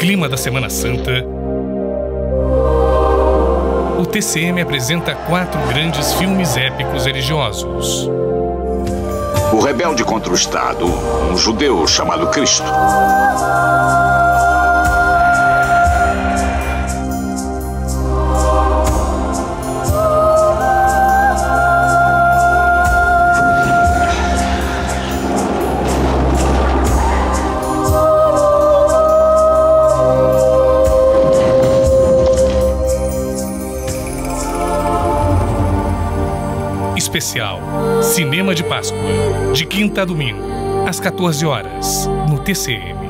clima da Semana Santa, o TCM apresenta 4 grandes filmes épicos religiosos. O rebelde contra o Estado, um judeu chamado Cristo. Especial Cinema de Páscoa, de quinta a domingo, às 14 horas, no TCM.